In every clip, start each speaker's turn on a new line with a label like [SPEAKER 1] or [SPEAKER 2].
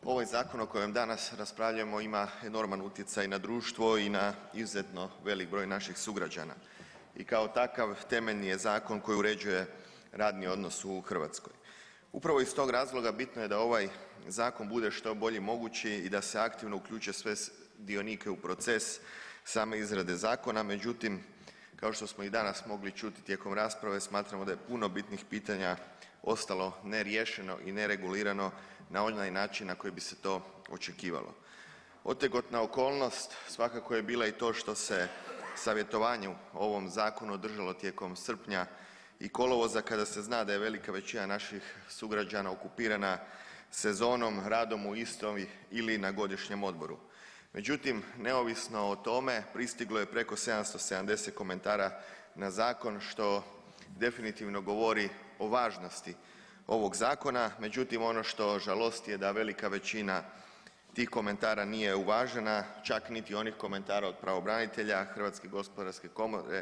[SPEAKER 1] Ovaj zakon o kojem danas raspravljamo ima enorman utjecaj na društvo i na izuzetno velik broj naših sugrađana i kao takav temeljni je zakon koji uređuje radni odnos u Hrvatskoj. Upravo iz tog razloga bitno je da ovaj zakon bude što bolji mogući i da se aktivno uključe sve dionike u proces same izrade zakona, međutim kao što smo i danas mogli čuti tijekom rasprave smatramo da je puno bitnih pitanja ostalo neriješeno i neregulirano na onaj način na koji bi se to očekivalo. Otegotna okolnost svakako je bila i to što se savjetovanje o ovom zakonu održalo tijekom srpnja i kolovoza kada se zna da je velika većina naših sugrađana okupirana sezonom, radom u istom ili na godišnjem odmoru. Međutim, neovisno o tome pristiglo je preko 770 komentara na zakon što definitivno govori o važnosti ovog zakona, međutim ono što žalosti je da velika većina tih komentara nije uvažena, čak niti onih komentara od pravobranitelja, HGK,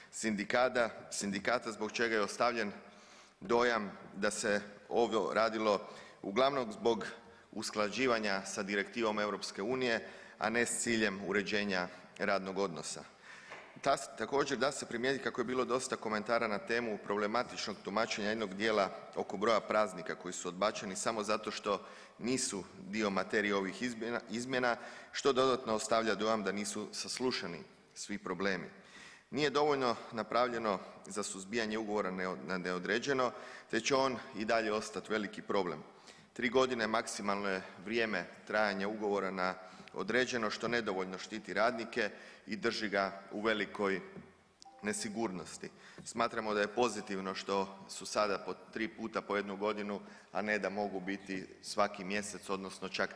[SPEAKER 1] sindikata zbog čega je ostavljen dojam da se ovo radilo uglavnom zbog usklađivanja sa direktivom EU, a ne s ciljem uređenja radnog odnosa. Također da se primijetiti kako je bilo dosta komentara na temu problematičnog tumačenja jednog dijela oko broja praznika koji su odbačeni samo zato što nisu dio materije ovih izmjena, što dodatno ostavlja dojam da nisu saslušani svi problemi. Nije dovoljno napravljeno za suzbijanje ugovora na neodređeno, te će on i dalje ostati veliki problem. 3 godine maksimalno je vrijeme trajanja ugovora na određeno što nedovoljno štiti radnike i drži ga u velikoj nesigurnosti. Smatramo da je pozitivno što su sada po 3 puta po 1 godinu, a ne da mogu biti svaki mjesec odnosno čak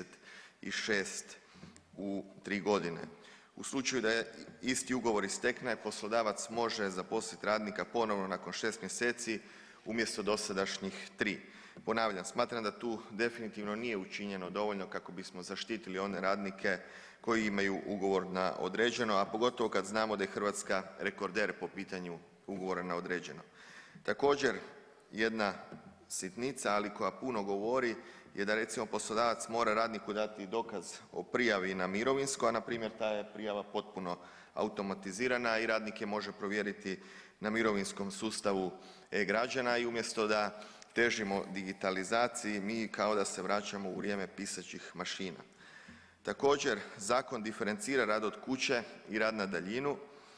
[SPEAKER 1] 36 u 3 godine. U slučaju da je isti ugovor istekne poslodavac može zaposliti radnika ponovno nakon 6 mjeseci umjesto dosadašnjih 3. Ponavljam, smatram da tu definitivno nije učinjeno dovoljno kako bismo zaštitili one radnike koji imaju ugovor na određeno, a pogotovo kad znamo da je Hrvatska rekorder po pitanju ugovora na određeno. Također jedna sitnica, ali koja puno govori je da recimo poslodavac mora radniku dati dokaz o prijavi na mirovinsko, a npr. ta je prijava potpuno automatizirana i radnik je može provjeriti na mirovinskom sustavu e-građana i umjesto da težimo digitalizaciji mi kao da se vraćamo u vrijeme pisaćih mašina. Također zakon diferencira rad od kuće i rad na daljinu,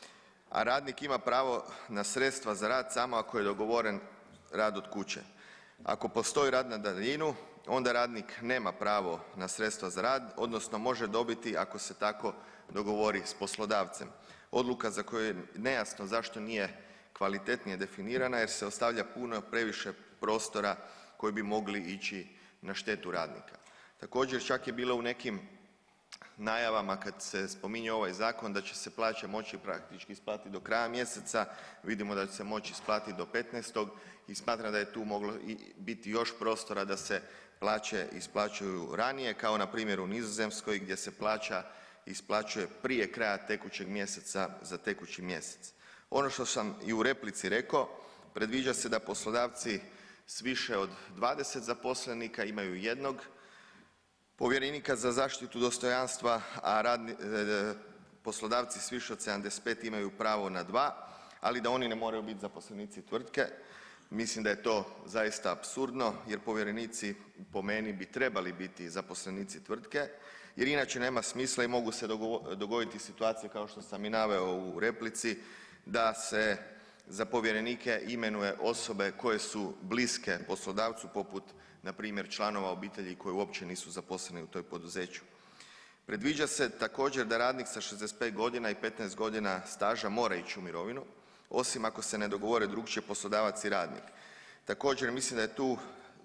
[SPEAKER 1] a radnik ima pravo na sredstva za rad samo ako je dogovoren rad od kuće. Ako postoji rad na daljinu onda radnik nema pravo na sredstva za rad odnosno može dobiti ako se tako dogovori s poslodavcem. Odluka za koju je nejasno zašto nije kvalitetnije definirana jer se ostavlja puno previše prostora koji bi mogli ići na štetu radnika. Također čak je bilo u nekim najavama kad se spominje ovaj zakon da će se plaće moći praktički isplatiti do kraja mjeseca, vidimo da će se moći isplatiti do 15. i smatram da je tu moglo biti još prostora da se plaće isplaćuju ranije kao na primjer u Nizozemskoj gdje se plaća isplaćuje prije kraja tekućeg mjeseca za tekući mjesec. Ono što sam i u replici rekao, predviđa se da poslodavci s više od 20 zaposlenika imaju jednog povjerenika za zaštitu dostojanstva, a poslodavci s više od 75 imaju pravo na 2, ali da oni ne moraju biti zaposlenici tvrtke. Mislim da je to zaista apsurdno jer povjerenici po meni bi trebali biti zaposlenici tvrtke jer inače nema smisla i mogu se dogoditi situacije kao što sam i naveo u replici da se za povjerenike imenuje osobe koje su bliske poslodavcu poput npr. članova obitelji koji uopće nisu zaposleni u toj poduzeću. Predviđa se također da radnik sa 65 godina i 15 godina staža mora ići u mirovinu osim ako se ne dogovore drukčije poslodavac i radnik. Također mislim da je tu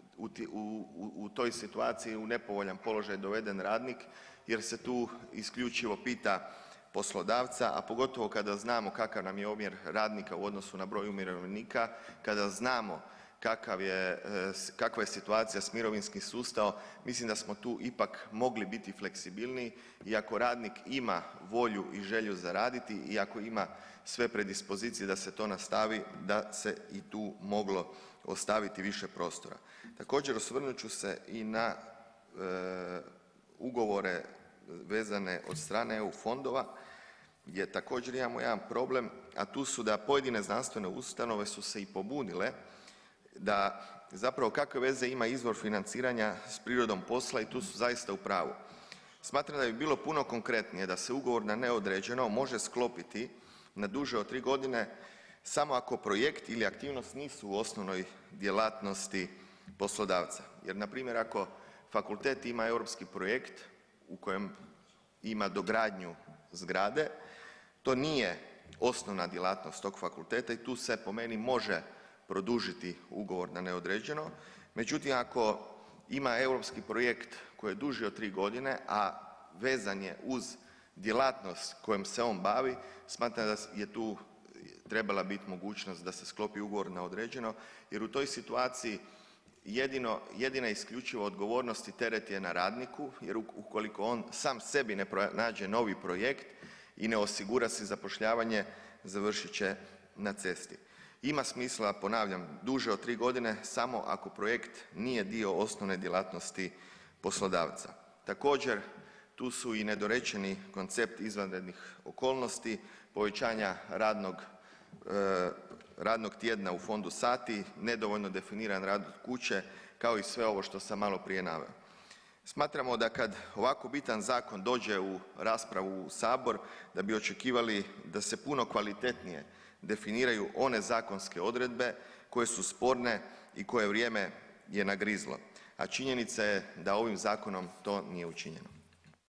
[SPEAKER 1] u toj situaciji u nepovoljan položaj doveden radnik jer se tu isključivo pita poslodavca, a pogotovo kada znamo kakav nam je omjer radnika u odnosu na broj umirovljenika, kada znamo kakva je situacija s mirovinskim sustavom, mislim da smo tu ipak mogli biti fleksibilniji i ako radnik ima volju i želju za raditi i ako ima sve predispozicije da se to nastavi, da se i tu moglo ostaviti više prostora. Također osvrnut ću se i na ugovore vezane od strane EU fondova gdje također imamo jedan problem, a tu su da pojedine znanstvene ustanove su se i pobunile da zapravo kakve veze ima izvor financiranja s prirodom posla i tu su zaista u pravu. Smatram da bi bilo puno konkretnije da se ugovor na neodređeno može sklopiti na duže od 3 godine samo ako projekt ili aktivnost nisu u osnovnoj djelatnosti poslodavca. Jer npr. ako fakultet ima europski projekt u kojem ima dogradnju zgrade, to nije osnovna djelatnost tog fakulteta i tu se po meni može produžiti ugovor na neodređeno. Međutim, ako ima europski projekt koji je duži od 3 godine, a vezan je uz djelatnost kojom se on bavi, smatram da je tu trebala biti mogućnost da se sklopi ugovor na određeno jer u toj situaciji jedina isključiva odgovornost i teret je na radniku jer ukoliko on sam sebi ne pronađe novi projekt i ne osigura si zapošljavanje, završit će na cesti. Ima smisla, ponavljam, duže od 3 godine samo ako projekt nije dio osnovne djelatnosti poslodavca. Također, tu su i nedorečeni koncept izvanrednih okolnosti, povećanja radnog tjedna u fondu sati, nedovoljno definiran rad od kuće, kao i sve ovo što sam maloprije naveo. Smatramo da kad ovako bitan zakon dođe u raspravu u Sabor, da bi očekivali da se puno kvalitetnije definiraju one zakonske odredbe koje su sporne i koje vrijeme je nagrizlo, a činjenica je da ovim zakonom to nije učinjeno.